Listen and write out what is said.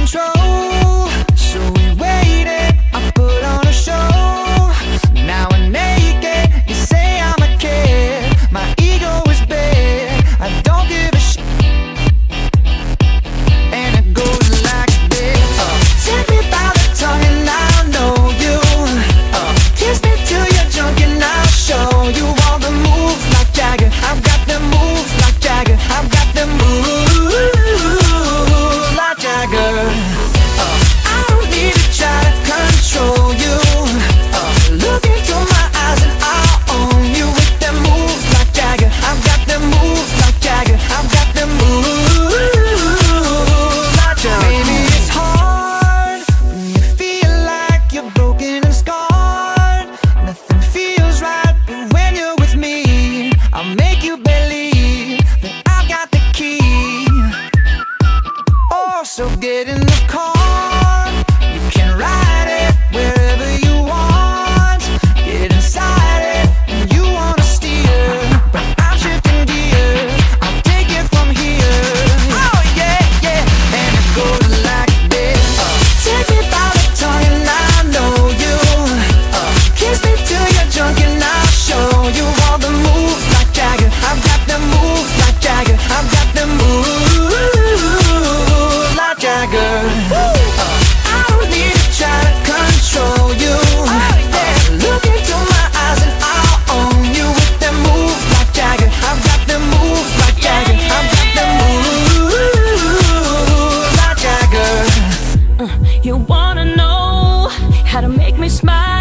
control. So we waited, I put on a show. Now I'm naked, you say I'm a kid. My ego is big, I don't give a shit. And it goes like this. Take me by the tongue and I'll know you. Kiss me till you're drunk and I'll show you all the moves like Jagger. I've got the moves like Jagger. I've got the moves like Jagger. I don't need to try to control you. Look into my eyes and I'll own you with them moves like Jagger. I've got the moves like Jagger. I've got the moves like Jagger. Maybe it's hard when you feel like you're broken and scarred. Nothing feels right, but when you're with me, I'll make you believe that I've got the key. Oh, so get in the car, you can ride it wherever you want. Get inside it, and you wanna steer, but I'm shifting gears, I'll take it from here. Oh yeah, yeah, and it goes like this. Take me by the tongue and I know you. Kiss me till you're drunk and I'll show you all the moves like Jagger. I've got the moves like Jagger. I've got the moves like Jagger. I don't need to try to control you. Look into my eyes and I'll own you with them moves like Jagger. I've got the moves like Jagger. I've got the moves like Jagger. You wanna know how to make me smile?